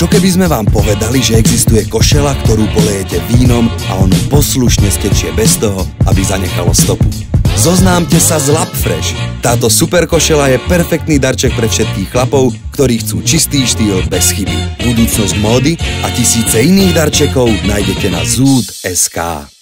Čo keby sme vám povedali, že existuje košela, ktorú polejete vínom a ono poslušne stečie bez toho, aby zanechalo stopu? Zoznámte sa s Labfresh. Táto super košela je perfektný darček pre všetkých chlapov, ktorí chcú čistý štýl bez chyby. Budúcnosť módy a tisíce iných darčekov nájdete na zoot.sk.